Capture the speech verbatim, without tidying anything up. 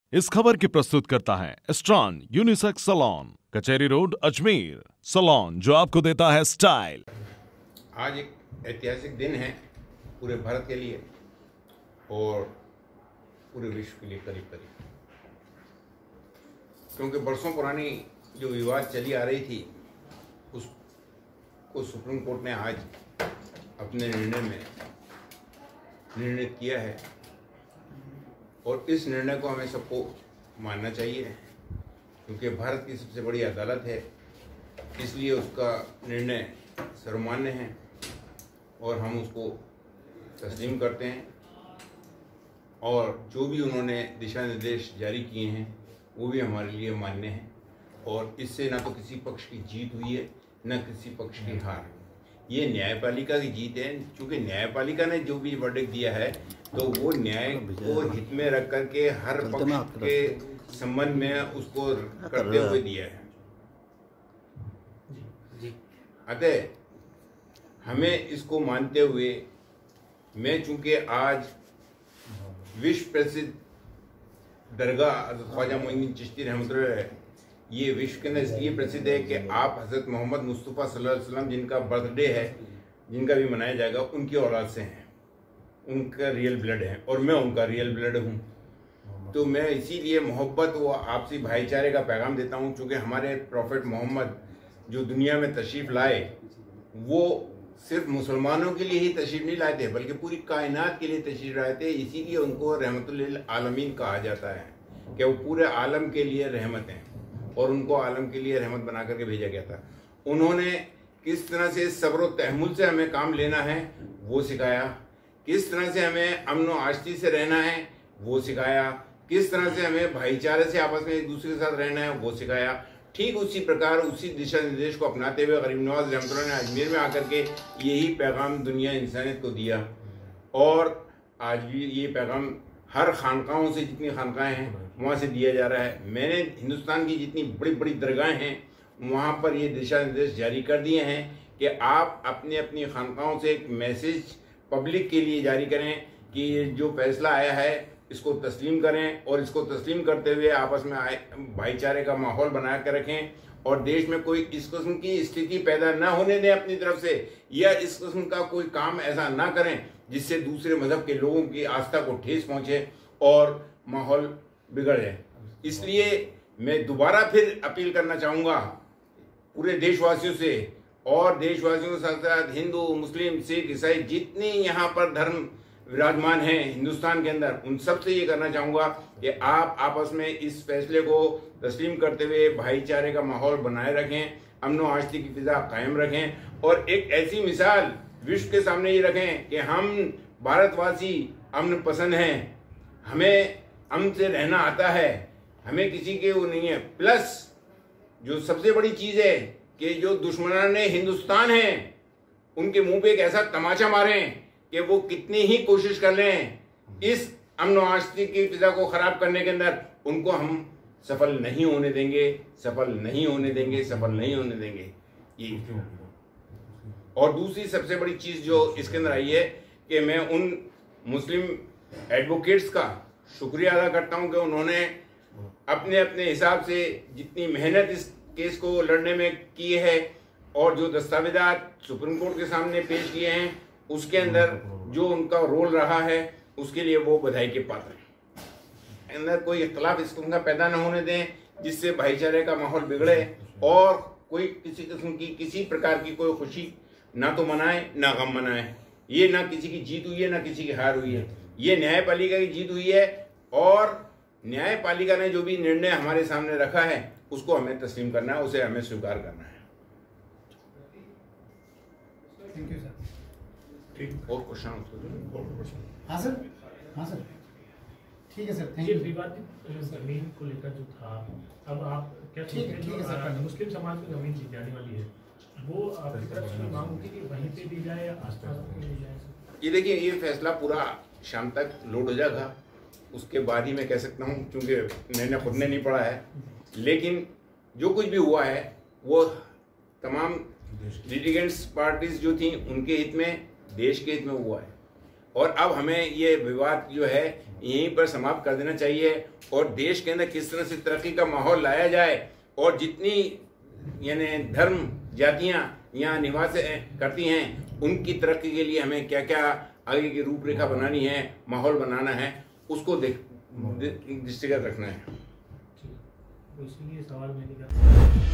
इस खबर की प्रस्तुत करता है स्ट्रॉन unisex salon, Kachahri road, Ajmer. Salon जो आपको देता है स्टाइल। आज एक ऐतिहासिक दिन है पूरे भारत के लिए और पूरे विश्व के लिए करीब करीब, क्योंकि बरसों पुरानी जो विवाद चली आ रही थी उसको सुप्रीम कोर्ट ने आज अपने निर्णय में निर्णय किया है और इस निर्णय को हमें सबको मानना चाहिए, क्योंकि भारत की सबसे बड़ी अदालत है, इसलिए उसका निर्णय सर्वमान्य है और हम उसको तस्लीम करते हैं। और जो भी उन्होंने दिशा निर्देश जारी किए हैं वो भी हमारे लिए मान्य हैं और इससे ना तो किसी पक्ष की जीत हुई है न किसी पक्ष की हार। ये न्यायपालिका की जीत है, क्योंकि न्यायपालिका ने जो भी वर्डिक्ट दिया है तो वो न्याय को हित में रख करके हर पक्ष के संबंध में उसको करते हुए दिया है। अतः हमें इसको मानते हुए मैं, चूंकि आज विश्व प्रसिद्ध दरगाह ख्वाजा मोइनुद्दीन चिश्ती रहमतुल्लाह है, ये विश्व के अंदर इसलिए प्रसिद्ध है कि आप हज़रत मोहम्मद मुस्तफ़ा सल्लल्लाहु अलैहि वसल्लम जिनका बर्थडे है, जिनका भी मनाया जाएगा, उनकी औलाद से हैं, उनका रियल ब्लड है और मैं उनका रियल ब्लड हूँ। तो मैं इसीलिए मोहब्बत व आपसी भाईचारे का पैगाम देता हूँ, क्योंकि हमारे प्रॉफिट मोहम्मद जो दुनिया में तशरीफ़ लाए वो सिर्फ मुसलमानों के लिए ही तशरीफ़ नहीं लाए थे, बल्कि पूरी कायनात के लिए तशरीफ़ लाए थे। इसीलिए उनको रहमतुल आलमीन कहा जाता है कि वो पूरे आलम के लिए रहमत हैं और उनको आलम के लिए रहमत बना करके भेजा गया था। उन्होंने किस तरह से सब्र व तहम्मुल से हमें काम लेना है वो सिखाया, किस तरह से हमें अमन व आश्ती से रहना है वो सिखाया, किस तरह से हमें भाईचारे से आपस में एक दूसरे के साथ रहना है वो सिखाया। ठीक उसी प्रकार उसी दिशा निर्देश को अपनाते हुए गरीब नवाज रहमतुल्लाह ने अजमेर में आकर के यही पैगाम दुनिया इंसानियत को दिया और आज भी ये पैगाम हर खानकाहों से, जितनी खानकाहें हैं वहाँ से दिया जा रहा है। मैंने हिंदुस्तान की जितनी बड़ी बड़ी दरगाहें हैं वहाँ पर ये दिशा निर्देश जारी कर दिए हैं कि आप अपनी अपनी खानकाहों से एक मैसेज पब्लिक के लिए जारी करें कि ये जो फैसला आया है इसको तस्लीम करें और इसको तस्लीम करते हुए आपस में भाईचारे का माहौल बना कर रखें और देश में कोई इस किस्म की स्थिति पैदा ना होने दें अपनी तरफ से, या इस किस्म का कोई काम ऐसा ना करें जिससे दूसरे मजहब के लोगों की आस्था को ठेस पहुंचे और माहौल बिगड़ जाए। इसलिए मैं दोबारा फिर अपील करना चाहूँगा पूरे देशवासियों से और देशवासियों के साथ साथ हिंदू, मुस्लिम, सिख, ईसाई जितने यहाँ पर धर्म विराजमान हैं हिंदुस्तान के अंदर, उन सब से ये करना चाहूँगा कि आप आपस में इस फैसले को तस्लीम करते हुए भाईचारे का माहौल बनाए रखें, अमन व आश्ती की फिजा कायम रखें और एक ऐसी मिसाल विश्व के सामने ये रखें कि हम भारतवासी अमन पसंद हैं, हमें अमन से रहना आता है, हमें किसी के वो नहीं है। प्लस जो सबसे बड़ी चीज़ है कि जो दुश्मनान हिंदुस्तान हैं उनके मुंह पे एक ऐसा तमाचा मारें कि वो कितनी ही कोशिश कर लें इस अमन व आश्ती की फिजा को खराब करने के अंदर, उनको हम सफल नहीं होने देंगे, सफल नहीं होने देंगे, सफल नहीं होने देंगे। ये और दूसरी सबसे बड़ी चीज़ जो इसके अंदर आई है कि मैं उन मुस्लिम एडवोकेट्स का शुक्रिया अदा करता हूं कि उन्होंने अपने अपने हिसाब से जितनी मेहनत इस केस को लड़ने में की है और जो दस्तावेजात सुप्रीम कोर्ट के सामने पेश किए हैं उसके अंदर जो उनका रोल रहा है उसके लिए वो बधाई के पात्र हैं। अंदर कोई इख्तलाफ इस किस्म का पैदा न होने दें जिससे भाईचारे का माहौल बिगड़े और कोई किसी किस्म की किसी प्रकार की कोई खुशी ना तो मनाए ना गम मनाए। ये ना किसी की जीत हुई है ना किसी की हार हुई है, ये न्यायपालिका की जीत हुई है और न्यायपालिका ने जो भी निर्णय हमारे सामने रखा है उसको हमें तस्लीम करना है, उसे हमें स्वीकार करना है। Thank you sir. ठीक, और क्वेश्चन? हाँ सर, हाँ सर, ठीक है सर, थैंक ये यू। विवादित जमीन को लेकर जो था, अब आप क्या ठीक है, ठीक है सर, जो मुस्लिम समाज में जमीन दी जाने वाली है वो आपकी तरफ से मांग होगी कि वहीं पे दी जाए या आसपास में दी जाए? ये देखिए, ये फैसला पूरा शाम तक लोड हो जाएगा, उसके बाद ही मैं कह सकता हूँ, क्योंकि मैंने खुद ने नहीं पढ़ा है। लेकिन जो कुछ भी हुआ है वो तमाम लिटिगेंट्स पार्टीज जो थी उनके हित में, देश के हित में हुआ है और अब हमें ये विवाद जो है यहीं पर समाप्त कर देना चाहिए और देश के अंदर किस तरह से तरक्की का माहौल लाया जाए और जितनी यानी धर्म जातियाँ यहाँ निवास करती हैं उनकी तरक्की के लिए हमें क्या क्या आगे की रूपरेखा बनानी है, माहौल बनाना है, उसको देख दृष्टिगत रखना है। ठीक, तो इसीलिए सवाल मैंने किया।